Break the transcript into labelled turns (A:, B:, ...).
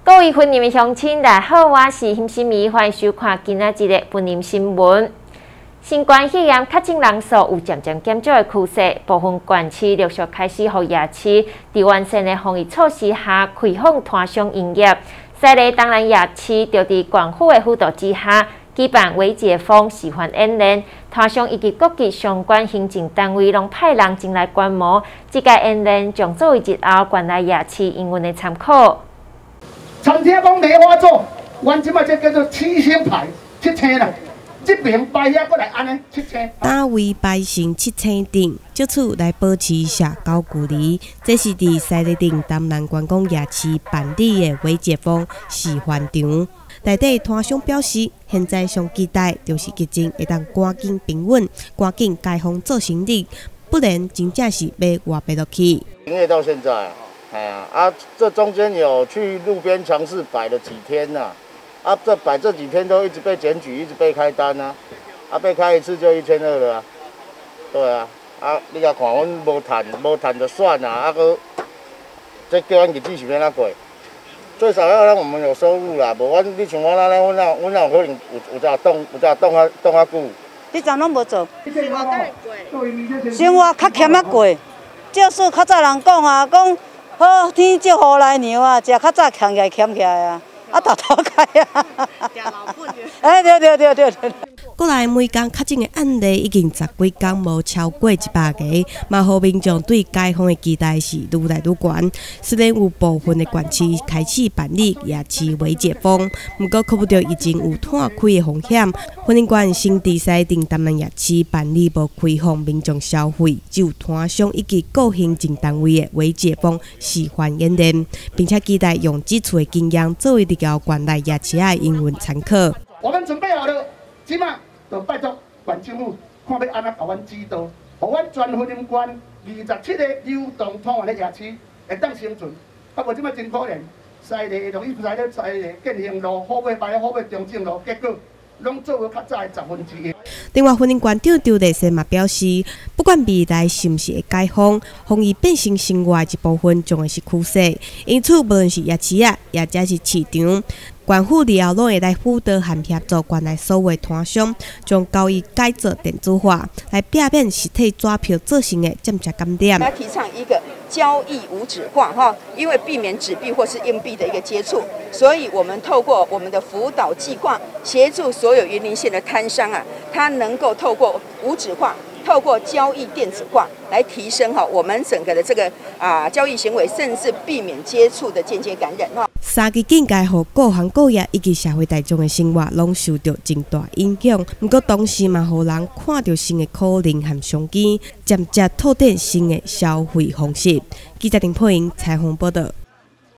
A: 各位婚姻的乡亲，大家好，我是辛心怡，欢迎收看今仔日的婚姻新闻。新冠肺炎确诊人数有渐渐减少的趋势，部分县市陆续开始予夜市在完善的防疫措施下开放摊商营业。西丽东南夜市就在县府的辅导之下，举办微解封示范演练，摊商以及各级相关行政单位拢派人前来观摩。这个演练将作为日后县内夜市营运的参考。
B: 餐厅讲没法做，阮即摆这叫做七星牌7000啦，这边摆遐过来安尼7000。
C: 单位摆成7000顶，借此来保持社交距离。这是伫西丽顶东南观光夜市办理的微解封示范场。内底摊商表示，现在上期待就是疫情会当赶紧平稳，赶紧开放做生意，不然真正是要活不落去。
D: 营业到现在。 哎呀这中间有去路边尝试摆了几天呐、这摆这几天都一直被检举，一直被开单被开一次就1200了对啊，你甲看阮无赚就算啦，搁这叫阮日子是要哪过？最少要让我们有收入啦，无你像我那阮哪有可能有只冻较久？
E: 你昨拢无做，生活较欠过，就是较早人讲讲。 好天借雨来牛啊，食较早欠起来啊，偷开啊。哎，对。
C: 国内每天确诊的案例已经10几天无超过100个，嘛，互民众对解封的期待是愈来愈悬。虽然有部分的县市开始办理夜市微解封，不过克服着疫情有摊开的风险。婚姻馆新地西顶东南夜市办理无开放民众消费，只有摊商以及各行政单位的微解封示范演练，并且期待用这次的经验作为日后县内夜市的营运参考。
B: 我们准备好了，即马。 就拜托县政府，看要安怎甲阮指导，互阮全婚姻馆27个流动摊贩的夜市会当生存。无即摆真可怜，西丽从伊在咧西丽建兴路、好尾牌、好尾中正路，结果拢做为较早的1/10。
C: 另外，婚姻馆长刘立生嘛表示，不管未来是毋是会解封，防疫变成生活的一部分，将会是趋势。因此，无论是夜市也或者是市场。 县府日后拢会来辅导和协助县内所有摊商，将交易改做电子化，来避免实体纸票造成的占值感染。
F: 来提倡一个交易无纸化哈，因为避免纸币或是硬币的一个接触，所以我们透过我们的辅导计划，协助所有云林县的摊商他能够透过无纸化。 透过交易电子化来提升我们整个的这个交易行为，甚至避免接触的间接感染
C: 3级警戒，互各行各业以及社会大众的生活拢受到真大影响。不过同时嘛，互人看到新的可能和商机，渐渐拓展新的消费方式。记者林佩莹采访报道。